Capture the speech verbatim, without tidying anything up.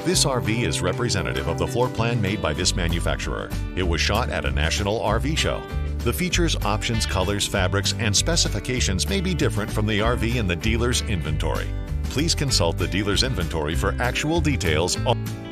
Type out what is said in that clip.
This R V is representative of the floor plan made by this manufacturer. It was shot at a national R V show. The features, options, colors, fabrics, and specifications may be different from the R V in the dealer's inventory. Please consult the dealer's inventory for actual details on